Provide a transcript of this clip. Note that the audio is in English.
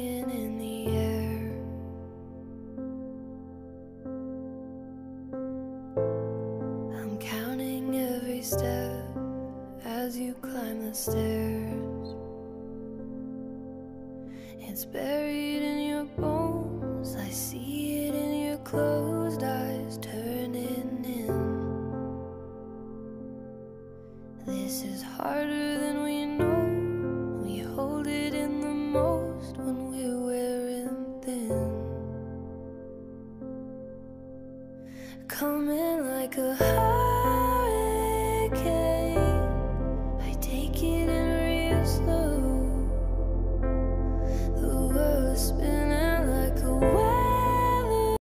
hanging in the air. I'm counting every step as you climb the stairs. It's buried in your bones, I see it in your closed eyes turning in. This is harder than we know, we hold it in the most when we're wearing thin. Coming like a high